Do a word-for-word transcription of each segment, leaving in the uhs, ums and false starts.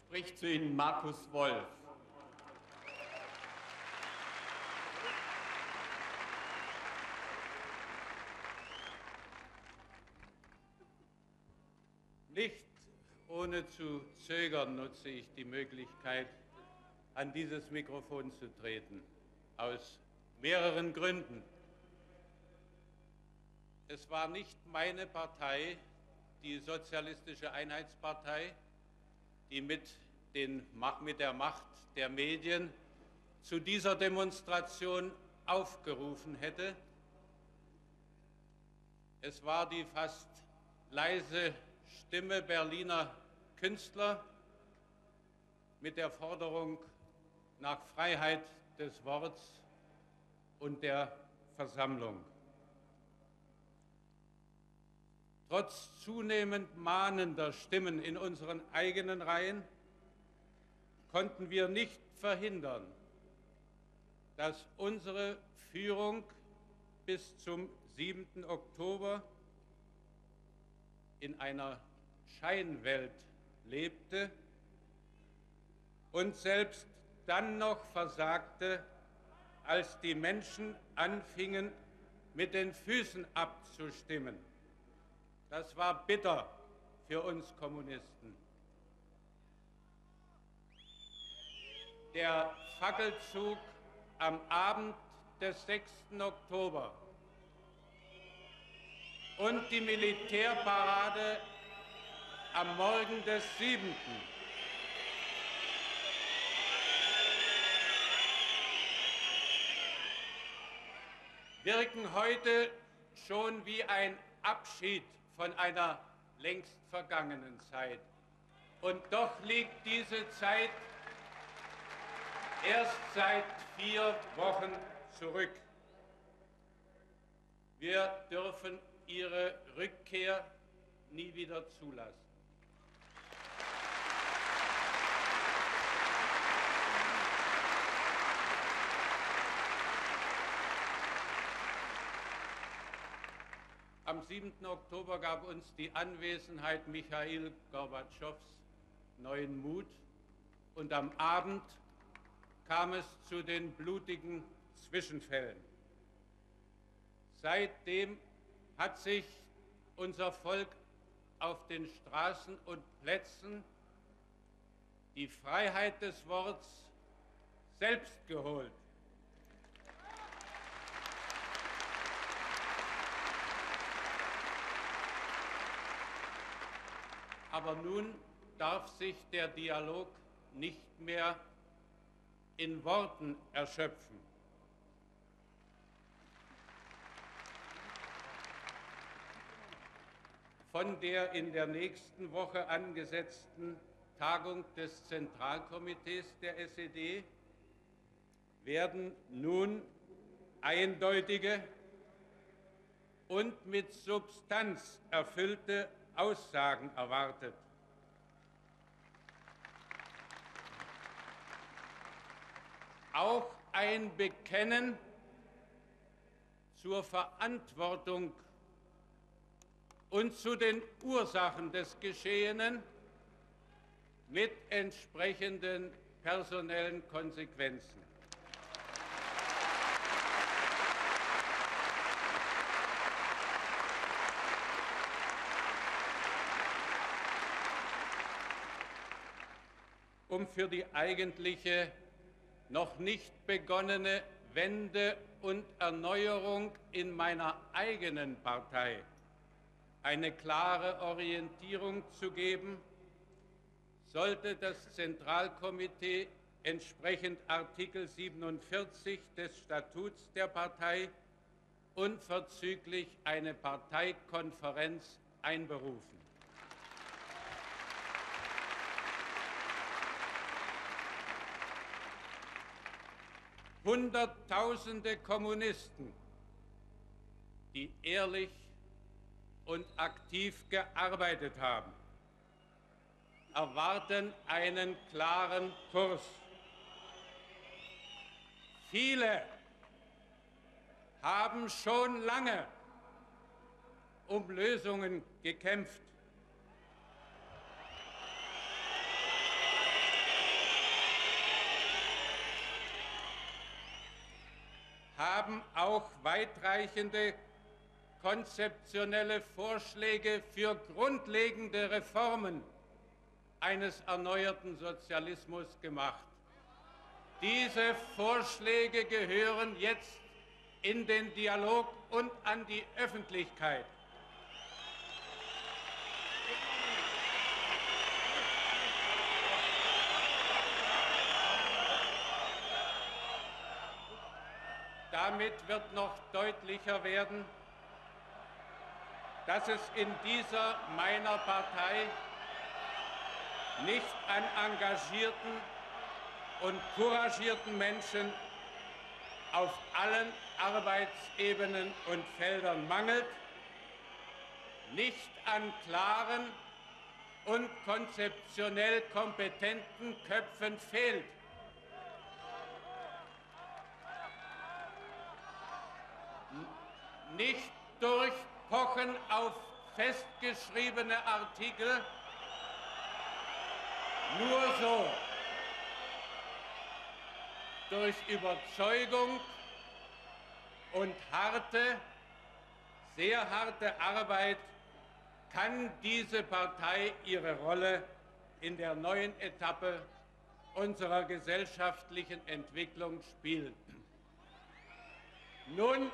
spricht zu Ihnen Markus Wolf. Nicht ohne zu zögern nutze ich die Möglichkeit, an dieses Mikrofon zu treten, aus mehreren Gründen. Es war nicht meine Partei, die Sozialistische Einheitspartei, die mit, den, mit der Macht der Medien zu dieser Demonstration aufgerufen hätte. Es war die fast leise Stimme Berliner Künstler mit der Forderung nach Freiheit des Worts und der Versammlung. Trotz zunehmend mahnender Stimmen in unseren eigenen Reihen konnten wir nicht verhindern, dass unsere Führung bis zum siebten Oktober in einer Scheinwelt lebte und selbst dann noch versagte, als die Menschen anfingen, mit den Füßen abzustimmen. Das war bitter für uns Kommunisten. Der Fackelzug am Abend des sechsten Oktober und die Militärparade am Morgen des siebten wirken heute schon wie ein Abschied von einer längst vergangenen Zeit. Und doch liegt diese Zeit erst seit vier Wochen zurück. Wir dürfen ihre Rückkehr nie wieder zulassen. Am siebten Oktober gab uns die Anwesenheit Michail Gorbatschows neuen Mut und am Abend kam es zu den blutigen Zwischenfällen. Seitdem hat sich unser Volk auf den Straßen und Plätzen die Freiheit des Worts selbst geholt. Aber nun darf sich der Dialog nicht mehr in Worten erschöpfen. Von der in der nächsten Woche angesetzten Tagung des Zentralkomitees der S E D werden nun eindeutige und mit Substanz erfüllte Aussagen erwartet. Auch ein Bekennen zur Verantwortung und zu den Ursachen des Geschehenen mit entsprechenden personellen Konsequenzen. Um für die eigentliche, noch nicht begonnene Wende und Erneuerung in meiner eigenen Partei eine klare Orientierung zu geben, sollte das Zentralkomitee entsprechend Artikel siebenundvierzig des Statuts der Partei unverzüglich eine Parteikonferenz einberufen. Hunderttausende Kommunisten, die ehrlich und aktiv gearbeitet haben, erwarten einen klaren Kurs. Viele haben schon lange um Lösungen gekämpft. haben auch weitreichende konzeptionelle Vorschläge für grundlegende Reformen eines erneuerten Sozialismus gemacht. Diese Vorschläge gehören jetzt in den Dialog und an die Öffentlichkeit. Damit wird noch deutlicher werden, dass es in dieser meiner Partei nicht an engagierten und couragierten Menschen auf allen Arbeitsebenen und Feldern mangelt, nicht an klaren und konzeptionell kompetenten Köpfen fehlt. Nicht durch Pochen auf festgeschriebene Artikel, nur so, durch Überzeugung und harte, sehr harte Arbeit kann diese Partei ihre Rolle in der neuen Etappe unserer gesellschaftlichen Entwicklung spielen. Nun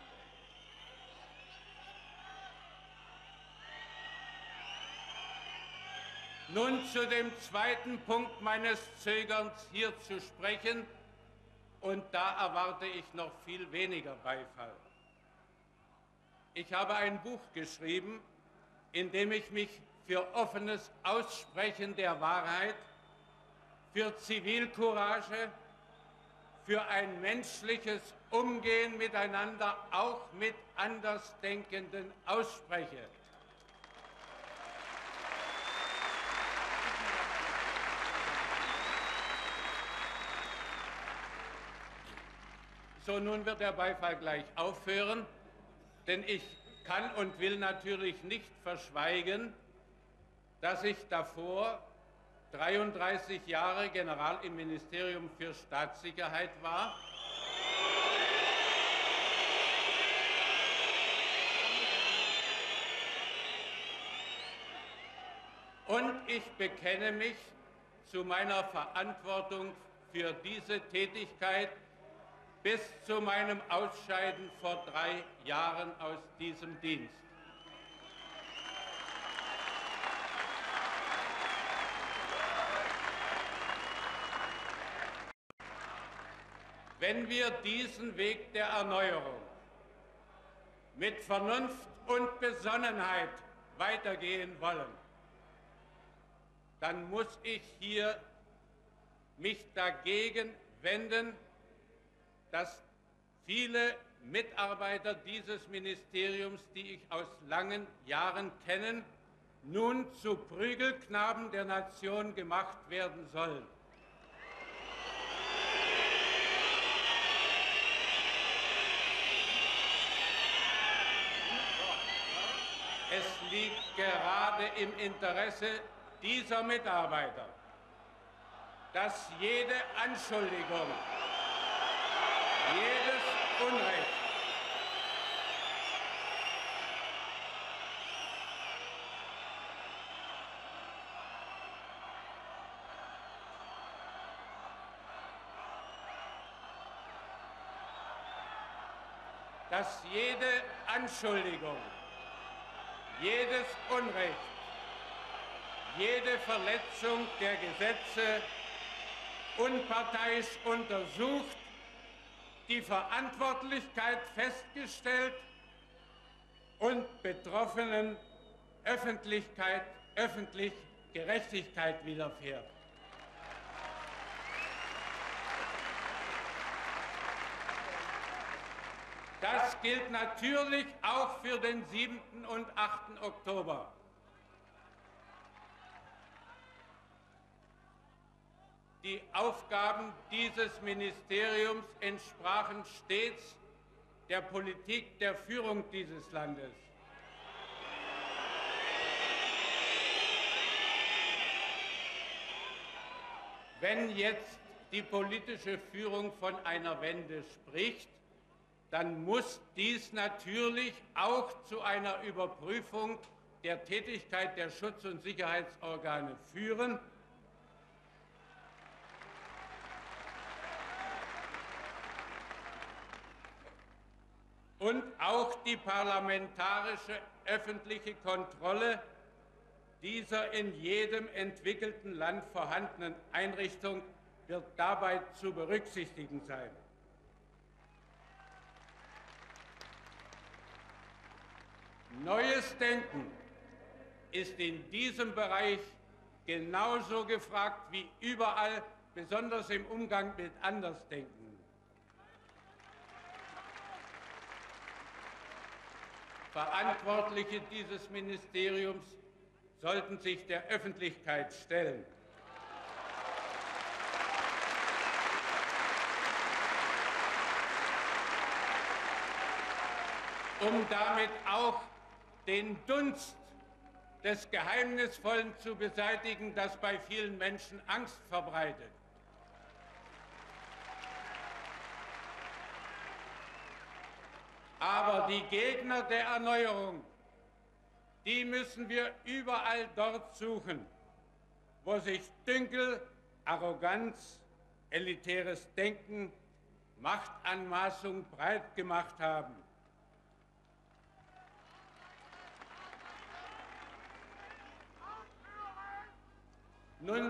Nun zu dem zweiten Punkt meines Zögerns, hier zu sprechen, und da erwarte ich noch viel weniger Beifall. Ich habe ein Buch geschrieben, in dem ich mich für offenes Aussprechen der Wahrheit, für Zivilcourage, für ein menschliches Umgehen miteinander, auch mit Andersdenkenden, ausspreche. So, nun wird der Beifall gleich aufhören, denn ich kann und will natürlich nicht verschweigen, dass ich davor dreiunddreißig Jahre General im Ministerium für Staatssicherheit war und ich bekenne mich zu meiner Verantwortung für diese Tätigkeit bis zu meinem Ausscheiden vor drei Jahren aus diesem Dienst. Wenn wir diesen Weg der Erneuerung mit Vernunft und Besonnenheit weitergehen wollen, dann muss ich hier mich dagegen wenden, dass viele Mitarbeiter dieses Ministeriums, die ich aus langen Jahren kenne, nun zu Prügelknaben der Nation gemacht werden sollen. Es liegt gerade im Interesse dieser Mitarbeiter, dass jede Anschuldigung, jedes Unrecht, dass jede Anschuldigung, jedes Unrecht, jede Verletzung der Gesetze unparteiisch untersucht, die Verantwortlichkeit festgestellt und Betroffenen Öffentlichkeit, öffentlich Gerechtigkeit widerfährt. Das gilt natürlich auch für den siebten und achten Oktober. Die Aufgaben dieses Ministeriums entsprachen stets der Politik der Führung dieses Landes. Wenn jetzt die politische Führung von einer Wende spricht, dann muss dies natürlich auch zu einer Überprüfung der Tätigkeit der Schutz- und Sicherheitsorgane führen. Und auch die parlamentarische öffentliche Kontrolle dieser in jedem entwickelten Land vorhandenen Einrichtung wird dabei zu berücksichtigen sein. Neues Denken ist in diesem Bereich genauso gefragt wie überall, besonders im Umgang mit Andersdenken. Verantwortliche dieses Ministeriums sollten sich der Öffentlichkeit stellen. Um damit auch den Dunst des Geheimnisvollen zu beseitigen, das bei vielen Menschen Angst verbreitet. Aber die Gegner der Erneuerung, die müssen wir überall dort suchen, wo sich Dünkel, Arroganz, elitäres Denken, Machtanmaßung breit gemacht haben. Nun,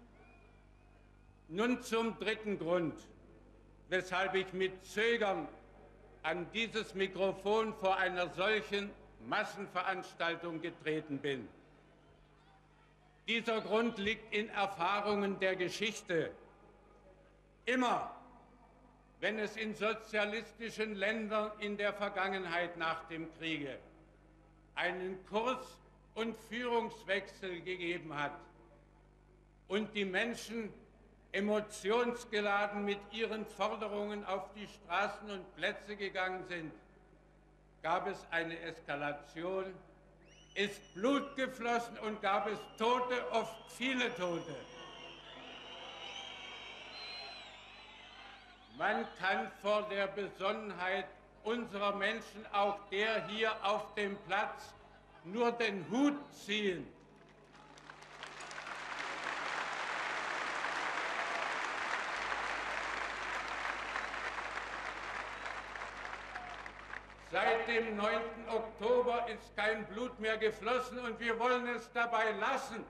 nun zum dritten Grund, weshalb ich mit Zögern an dieses Mikrofon vor einer solchen Massenveranstaltung getreten bin. Dieser Grund liegt in Erfahrungen der Geschichte. Immer, wenn es in sozialistischen Ländern in der Vergangenheit nach dem Kriege einen Kurs- und Führungswechsel gegeben hat und die Menschen emotionsgeladen mit ihren Forderungen auf die Straßen und Plätze gegangen sind, gab es eine Eskalation, ist Blut geflossen und gab es Tote, oft viele Tote. Man kann vor der Besonnenheit unserer Menschen, auch der hier auf dem Platz, nur den Hut ziehen. Seit dem neunten Oktober ist kein Blut mehr geflossen und wir wollen es dabei lassen.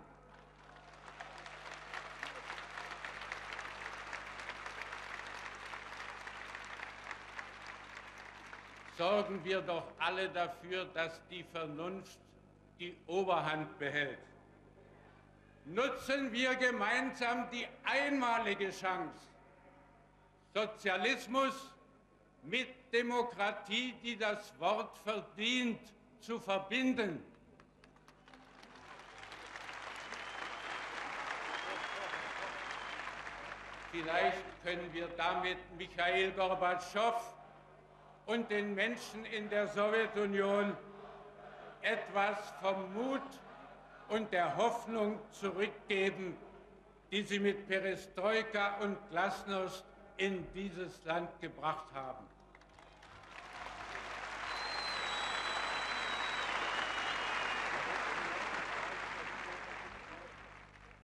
Sorgen wir doch alle dafür, dass die Vernunft die Oberhand behält. Nutzen wir gemeinsam die einmalige Chance, Sozialismus mit Demokratie, die das Wort verdient, zu verbinden. Vielleicht können wir damit Michail Gorbatschow und den Menschen in der Sowjetunion etwas vom Mut und der Hoffnung zurückgeben, die sie mit Perestroika und Glasnost in dieses Land gebracht haben.